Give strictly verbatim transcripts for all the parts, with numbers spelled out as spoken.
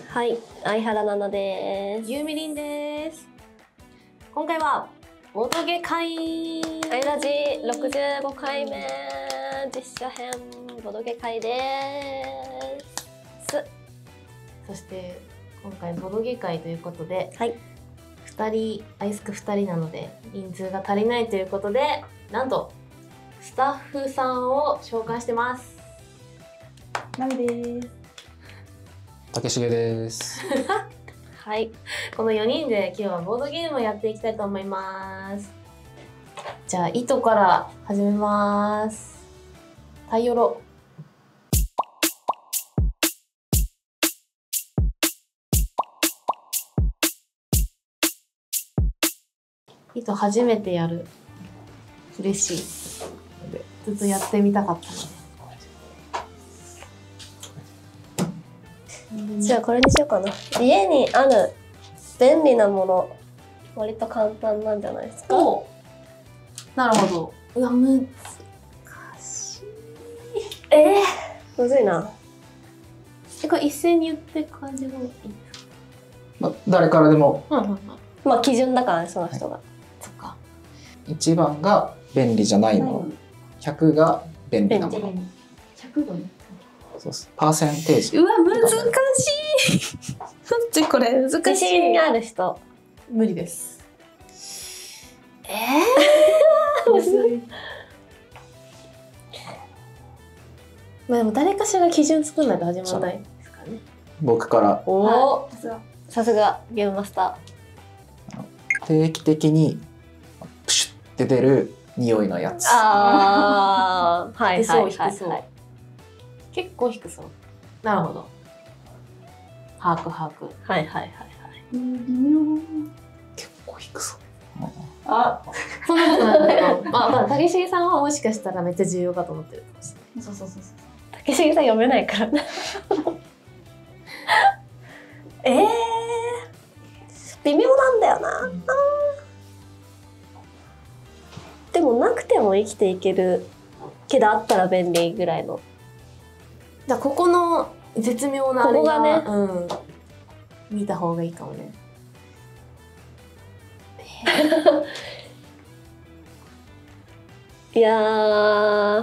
はい、相原奈々です。 ゆうみりんです。今回はボードゲ会あいラジろくじゅうごかいめ実写編ボードゲ会です。 そして今回ボードゲ会ということで、 はい、 ふたりアイスクふたりなので人数が足りないということで、なんとスタッフさんを紹介してます。 なみです。 竹重です。 はい、 このよにんで今日はボードゲームをやっていきたいと思います。じゃあ糸から始めます。タイヨロ。糸初めてやる。嬉しいのでずっとやってみたかったので。 じゃあこれにしようかな。家にある便利なもの、割と簡単なんじゃないですか。 お、なるほど。うわ、難しい。 えー、むずいな。 え、これ一斉に言って感じがいいですか。 まあ、誰からでも。 うんうんうん。 まあ基準だからね、その人が。はい、 そっか。 いちばんが便利じゃないもの、ひゃくが便利なもの。 ひゃくごね。 そうです。パーセンテージ。 うわ、難しい。マジこれ難しい。 自信がある人。 無理です。えむずい。 まあでも誰かしらが基準作んないと始まらないですからね。 僕からおお、 さすがゲームマスター。定期的にプシュって出る匂いのやつ。 ああ、はいはいはい低そうはい。 結構低そう。なるほど。把握把握。 はいはいはいはい。 結構低そう。 あ、 そんなことないけど、まあまあ竹重さんはもしかしたらめっちゃ重要かと思ってるかもしれない。 そうそうそうそう。 竹重さん読めないからね。ええー、微妙なんだよな。うん、でもなくても生きていけるけどあったら便利ぐらいの。 じゃあここの絶妙なあれが、 ここがね、 うん、見た方がいいかもね。 いやー、は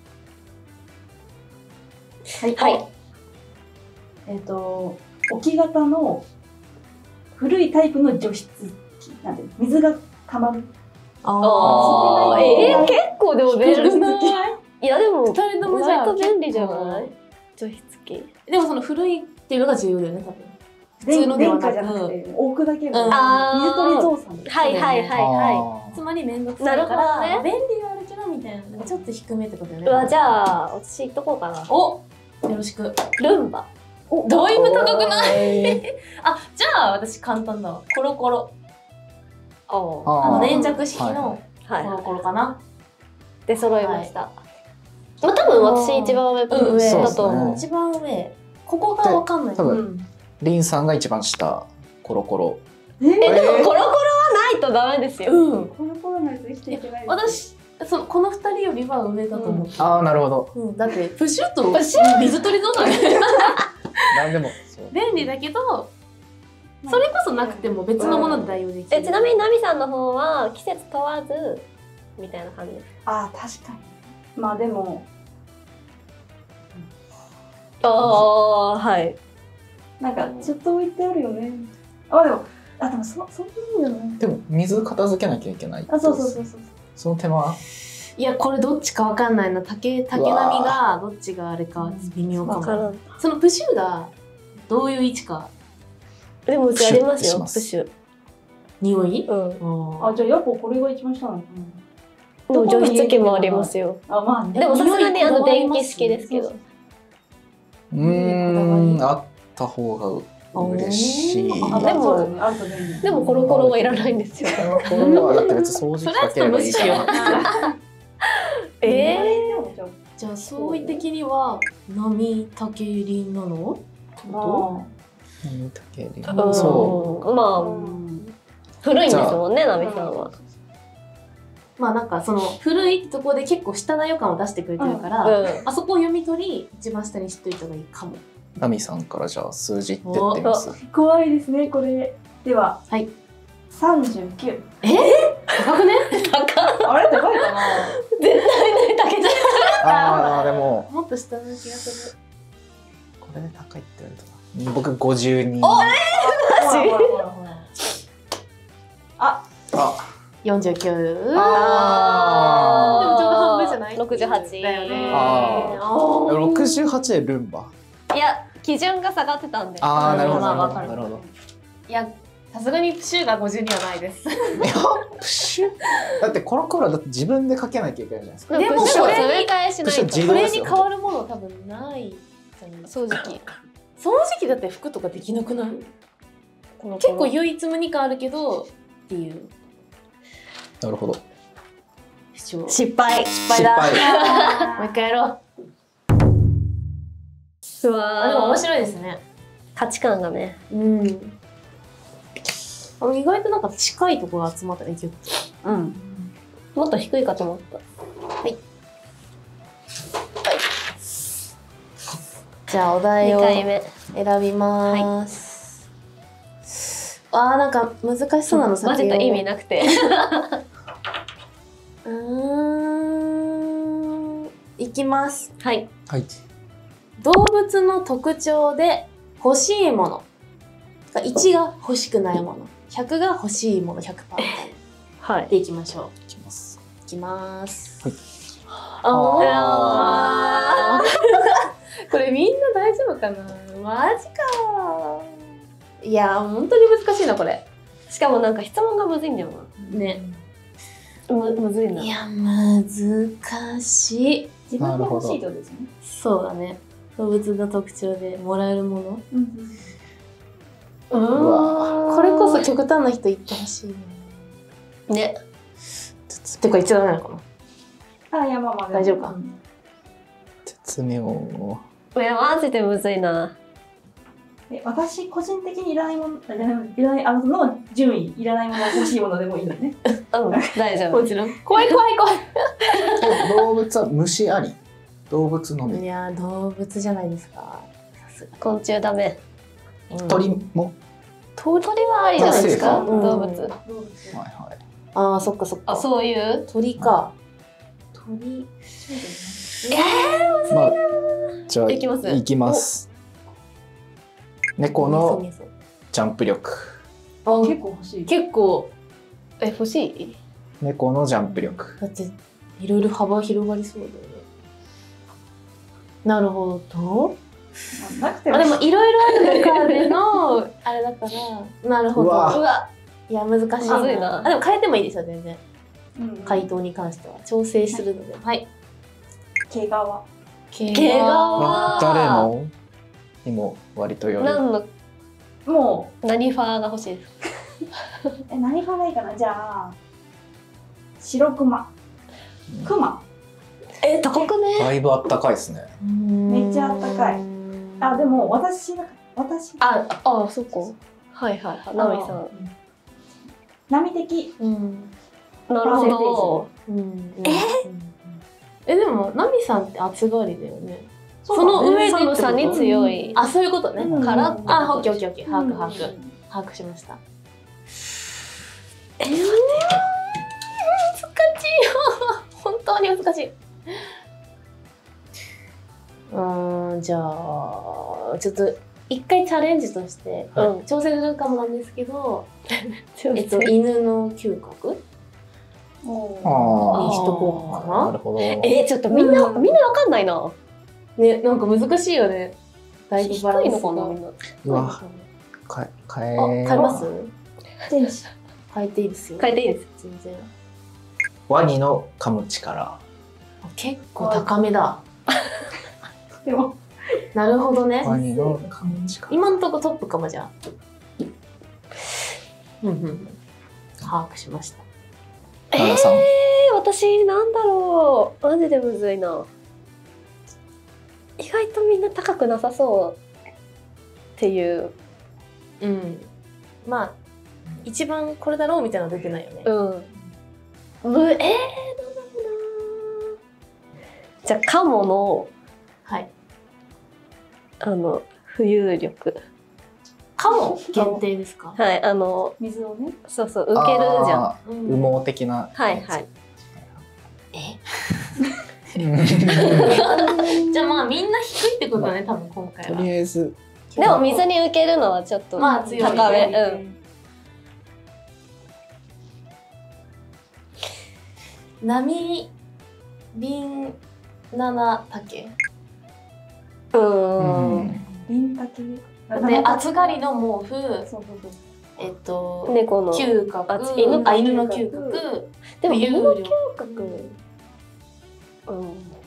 い、はい、えっと置き型の古いタイプの除湿機なんで水が溜まる。 ああ、えー、結構でも便利。いやでもふたりともじゃあ割と便利じゃない？除湿機。 でもその古いっていうのが重要だよね、多分。普通のではなく、 電化じゃなくて置くだけの、 うん、 水取り増産。 はいはいはいはい。 つまり面倒くさいから、 ね、 便利はあるけどみたいな、ちょっと低めってことよね。 うわ、じゃあ私言っとこうかな。 お、よろしく。 ルンバ。 お、だいぶ高くない？あ、じゃあ私簡単だわ。コロコロ。あの粘着式のコロコロかな。 で揃いました。まあ多分私一番上だと思う。 一番上。ここがわかんない。 多分リンさんが一番下。コロコロ。 え、でもコロコロはないとダメですよ。 うん。コロコロないと生きていけない。 私、そのこの二人よりは上だと思う。 ああ、なるほど。 だってプシュッとプシュッ水取りどうだね。 なんでも便利だけど、それこそなくても別のもので代用できる。 え、ちなみにナミさんの方は季節問わずみたいな感じです。 ああ、確かに。まあでも。 ああ、はい。 なんかちょっと置いてあるよね。あ、でも、あ、でもそそういうのね。 でも水片付けなきゃいけない。 あ、そうそうそうそう。 その手間。 いや、これどっちかわかんないな。竹竹波がどっちがあれか微妙かも。そのプシュがどういう位置か。 でもうちありますよ、プシュ。 匂い？ うん。 あ、じゃあやっぱこれが一番下なのかな。 でも除湿機もありますよ。 あ、まあね。 でもさすがにあの電気式ですけど。 うーん、あった方が嬉しい。 でもでもコロコロはいらないんですよ。 コロコロはだって別に掃除機かければいいから。 ええ。 じゃあ相違的には波竹りんなの？ 波竹りん。 そう。まあ古いんですもんね、ナミさんは。 まあなんかその古いってところで結構下だよ感を出してくれてるから、うん、あそこを読み取り一番下に知っといた方がいいかも。 ナミさんからじゃあ数字って言ってみます。 怖いですねこれ。では、 はい。 三十九。 え？高くね？ 高あれ高いかな。 絶対ない高いじゃん。 ああでももっと下の気がする。 これで高いって言われたな。僕五十二。 おえああ四十九。 あでもちょうど半分じゃない？ 六十八だよね。 ああ六十八でルンバ。 いや基準が下がってたんで。 ああなるほどまあわかるなるほど。 いやさすがにプシュが五十にはないです。 いやプシュだってコロコロだって自分でかけなきゃいけないじゃないですか。 でもこれに詰め替えしないと。 プシュこれに変わるもの多分ないじゃないですか。 掃除機。 掃除機だって服とかできなくない？結構唯一無二感あるけどっていう。 なるほど。 失失敗。 失敗だ。 失敗もう一回やろう。 うわあでも面白いですね。 価値観がね。 うん。あの意外となんか近いところが集まったねギュッと。 うん。もっと低いかと思った。 はい。じゃあお題をにかいめ選びます。はい、あーなんか難しそうなのマジで意味なくて。 うーん。いきます。 はい。 はい。 動物の特徴で欲しいもの。いちが欲しくないもの。ひゃくが欲しいもの ひゃくパーセント。 はい。 でいきましょう。 いきます。 いきます。 はい。 ああ。これみんな大丈夫かな。マジか。いや本当に難しいなこれ。 しかもなんか質問がむずいんだよな。 ね。 むむずいな。 いや難しい。 自分が欲しいってことですよね。 そうだね。動物の特徴でもらえるもの。 うん。 うーん。 これこそ極端な人言ってほしいね。 てか言っちゃダメなのかな。 あいやまあまあ大丈夫か。 絶妙。 いやマジでむずいな。 え私個人的にいらないものいらないいらないあのの順位いらないもの欲しいものでもいいのね。 うん大丈夫。 もちろん。怖い怖い怖い。 動物は虫あり。動物のみ。 いや動物じゃないですか。さすが。 昆虫ダメ。 鳥も。 鳥はありじゃないですか。 うん動物。 動物はいはい。 ああそっかそっか。 あそういう。 鳥か。鳥。 えまあじゃあいきますいきます。猫のジャンプ力。 あ結構欲しい。 結構え欲しい？ 猫のジャンプ力。 だっていろいろ幅広がりそうだよね。なるほど。 なくてあでもいろいろある中でのあれだからなるほど。 うわうわ。 いや難しいむずいなあでも変えてもいいですよ全然。 うん回答に関しては調整するので。はい。 毛皮。 毛毛皮まあ誰のにも割とよる。 何のも何ファーが欲しいですか？ うえ何がいいかなじゃあ白クマクマえ高くね？ だいぶあったかいですね。 めっちゃあったかい。あでも私が私ああそっか。はいはいはい。ナミさん。 波的うん。 なるほど。 うんええでもナミさんって暑がりだよね。 そその上で寒さに強い。 あそういうことね。 うんからうんあオッケーオッケーオッケー把握把うん握把握しました。 えー難しいよ。本当に難しい。うーんじゃあちょっと一回チャレンジとして、 はいうん挑戦するかもなんですけど、 ちょえっと犬の嗅覚もあにしとこうかな。 なるほど。 えちょっとみんなうんみんなわかんないな。 ねなんか難しいよね。だいぶ低バランスいのかなみんな。 うわか変えあ変えます？ う天使変えていいですよ。 変えていいです。 全然。 ワニの噛む力。 あ結構高めだ。 でもなるほどね。 ワニの噛む力。 今のとこトップかもじゃあ。うんうん。把握しました。 奈良さん。 えー、私なんだろう。マジでむずいな。意外とみんな高くなさそうっていう。 うん。まあ一番これだろうみたいなの出てないよね。 うん。むえー、なんだろうな。じゃあカモのはい。 あの浮遊力。 かも限定ですか？ はい、あの水をね。 そうそう浮けるじゃん。 あー羽毛的な。 はいはい。 えうんじゃあまあみんな低いってことね、多分今回とは。 りあえずでも水に浮けるのはちょっとまあ強い高め。うん。 波リンナナタケううーん。 んリンタケ。 で暑がりの毛布、 そうそうそう。 えっと猫の。 嗅覚、 あ犬あ犬の嗅覚、 でも浮遊犬の嗅力覚。うん。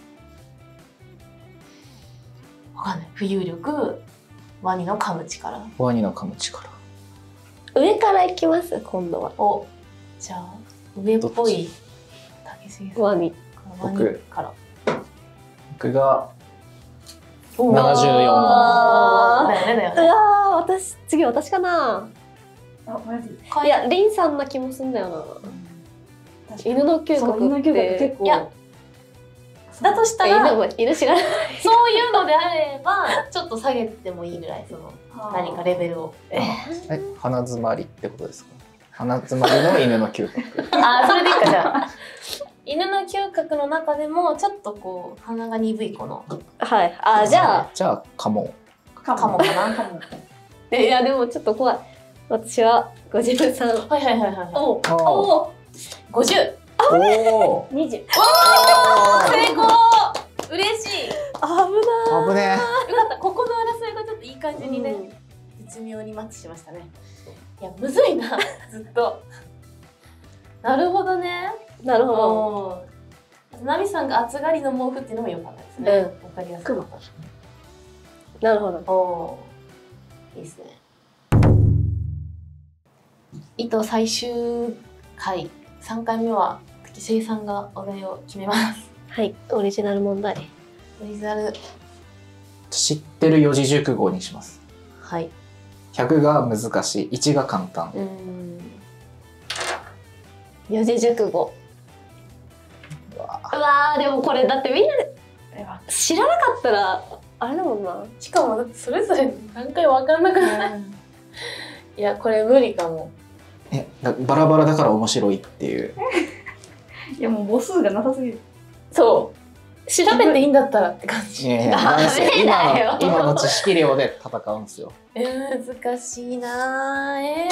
わかんない。浮遊力、ワニの噛む力。 ワニの噛む力。 上から行きます今度は。 お、じゃあ上っぽい竹杉さん。 ワニ。 ワニ僕から。 僕がおななじゅうよんあーだよねだようね。 わー私次私かな。 あ、マジ。 いやリンさんな気もすんだよな。 確かに犬の嗅覚そう犬の嗅覚って結構。 いやだとした犬らも犬知らない。 そういうのであればちょっと下げてもいいぐらいその何かレベルを。 え鼻詰まりってことですか？鼻詰まりの犬の嗅覚。 あーそれでいいかじゃあ。犬の嗅覚の中でもちょっとこう鼻が鈍い子のはい。あじゃあじゃあカモ。 かかもかな。 かも。 いやでもちょっと怖い。私はご自分さん。 はいはいはいはい。 おあーおごじゅう。 おお。 二十。 成功。嬉しい。よ危ない。 危ねかった。ここの争いがちょっといい感じにね、絶妙にマッチしましたね。いやむずいなずっと。なるほどね。 なるほど。 おーナミさんが暑がりの毛布っていうのも良かったですね。 うんわかりやすかった。 なるほど。 おーいいですね。糸最終回さんかいめは竹重さんがお題を決めます。 はい。オリジナル問題。 オリジナル。 知ってる四字熟語にします。 はい。 ひゃくが難しい、いちが簡単。 うーん。 四字熟語。 うわうわーでもこれだってみんな知らなかったらあれだもんな。 しかもだってそれぞれ何回わかんなくない。いやこれ無理かも。 えだバラバラだから面白いっていう。 いやもう母数がなさすぎる。 そう。調べていいんだったらって感じ。 いやいやダメだよ今の今の知識量で戦うんですよ。 えー、難しいなー。え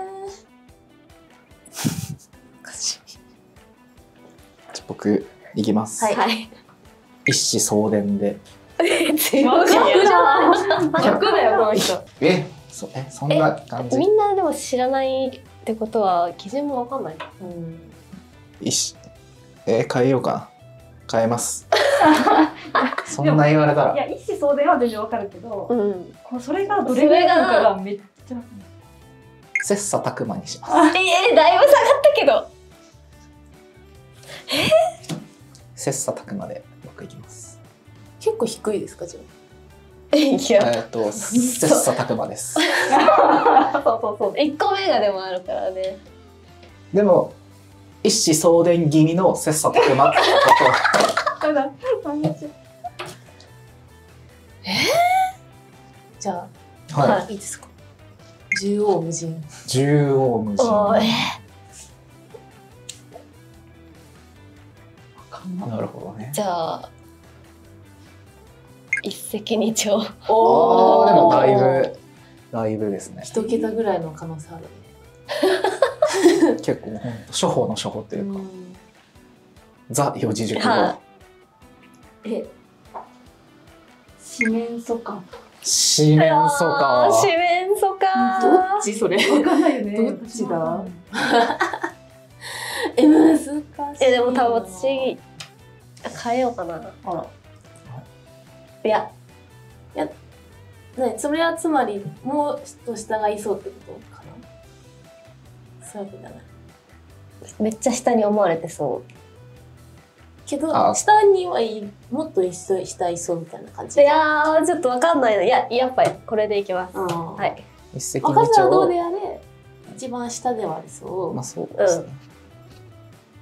ー。難しい。 じゃ僕いきます。 はいはい。 一子相伝で。 強い逆じゃない。逆だよこの人。 えそえそんな感じ。 みんなでも知らないってことは基準もわかんない。 うん。 一子え変えようかな。変えます。そんな言われたら。 いや一子相伝は全然わかるけど、 うん。 こうそれがどれぐらいなのかがめっちゃ。 切磋琢磨にします。 えー、だいぶ下がったけど。 切磋琢磨で僕いきます。 結構低いですかじゃいえや。 っと切磋琢磨です。 そうそうそう。 一個目がでもあるからね。 でも一子相伝気味の切磋琢磨ってこただ毎日。 じゃとは。はい。 あいいですか。縦横無尽。 縦横無尽。 おーえなるほどね。 じゃあ一石二鳥。 ああでもだいぶだいぶですね。 一桁ぐらいの可能性あるね。 結構本当初歩の初歩というか、 ん。 ザ四字熟語。 はえ。四面楚歌。 四面楚歌。 四面楚歌。 どっちそれ。 わかんないよね。 どっちだえ難しい。 えでも多分私変えようかな。 あら。 いやね、それはつまりもうちょっと下がいそうってことかな。そういうわけじゃない。 めっちゃ下に思われてそけどあ下にはいもっと一緒下いそうみたいな感じ。 う。いやーちょっとわかんないな。いややっぱりこれでいきます。 うん。 ははい。 い。 一石二まあ、数はどう鳥。 であれ一番下ではありそう。 まあそうですね。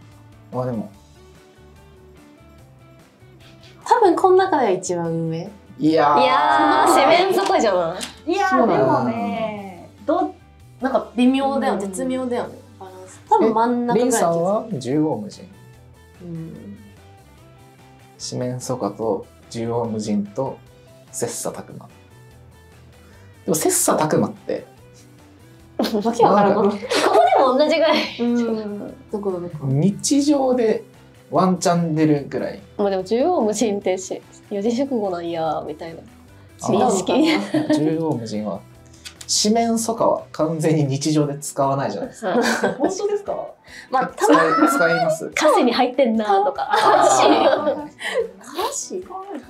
あでも多分この中では一番上いやーいやー、四面楚歌じゃないいやそうだーでもね、どなんか微妙だよ、 うん絶妙だよね。バランス。多分真ん中ぐらいリンさんの気がは縦横無尽。 する。うん。 四面楚歌と縦横無尽と切磋琢磨。でも切磋琢磨ってわけわからんなんな。 ここでも同じぐらい。 うん。どこだどこ。 日常でワンチャン出るぐらい。 まあでも縦横無尽ってし四字熟語なんやみたいなあ認識。 縦横無尽は四面楚歌は完全に日常で使わないじゃないですか。 はい本当ですか？ まあ、た使い使います。 歌詞に入ってんなとか。 歌詞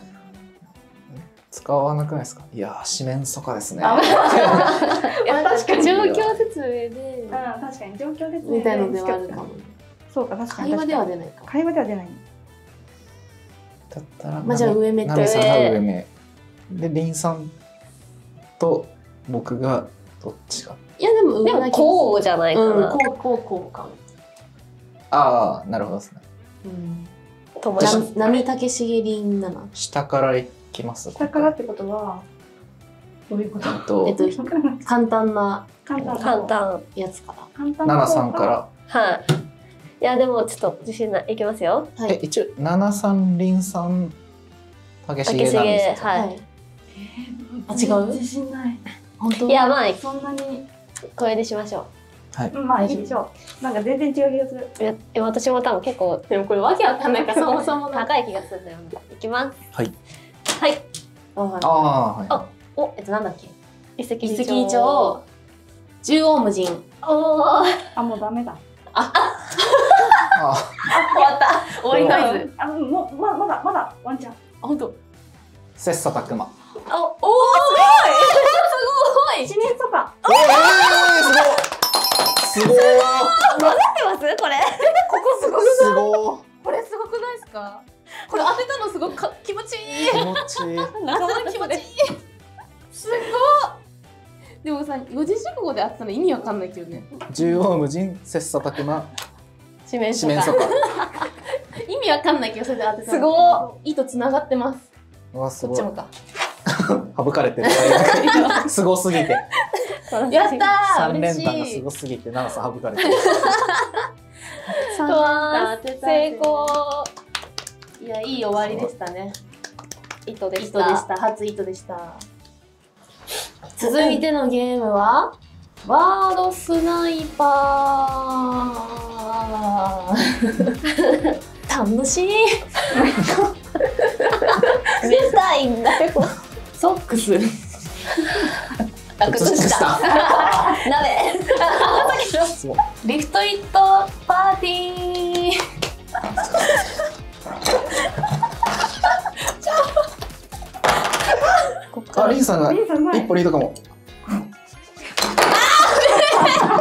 使わなくないですか。いやー四面楚歌ですね。 あいや確かに状況説明でうん、確かに状況ですみたいのではあるかもね。 そうか、確かに会話では確か出ないかに会話では出ない。 だったらまあじゃあ上目ってナミさんが上目でリンさんと僕がどっちか。 いやでもでもこうじゃないかうんな。 こうこうこうかも。 ああなるほどですね。 うん。 友達。 な波竹重凛なな。 下からいきます。 下からってことはどういうこと？ えっとえっと簡単な簡単簡単。 やつから。 簡単ナナさんから。 はい。いやでもちょっと自信ない。いきますよ。 はい。 え一応ナナさんリンさん竹重なんですよ。 はい。 はい。あ違う自信ない。 本当？ いやまあそんなにこれでしましょうんまあいいでしょう。なんか全然違う気がする。 う。いやいや私も多分結構でもこれわけわかんないからそもそもの。 高い気がするんだよな。いきます。 はい。 はい。 あはいああはい。 あおえっとなんだっけ。 一石一石二鳥。縦横無尽。 おお。 あ、もうダメだ。 あ終わった。終わりノイズ。 あ、もうままだまだワンチャン。 あ本当。 切磋琢磨。 おおおすごい。 一年とか。 おえー、すごい。すごい。 混ざってますこれ。 ここすごくない？ すごい。 これすごくないですか？これ当てたのすごくか気持ちいい。 気持ちいい。 当てたの気持ちいい。すごい。でもさ四字熟語で当てたの意味わかんないけどね。 縦横無尽切磋琢磨四面四面楚歌。 意味わかんないけどそれで当てたの。 すごい。糸つながってます。 うわすごいこっちも。か。 省かれてる。すごすぎて。 やったー。 三連嬉しい。 単がすごすぎてナナさん省かれてる。 三うわ連単当てた成功。 いやいい終わりでしたね。 糸でし。 糸でしたた。初糸でした。続いてのゲームはワードスナイパー。楽しい。 見たいんだよ。 ソックス。 あ、靴下。鍋。 すごい。 リフトイットパーティー。 あリンさんがリンさんうまい一歩リードかも。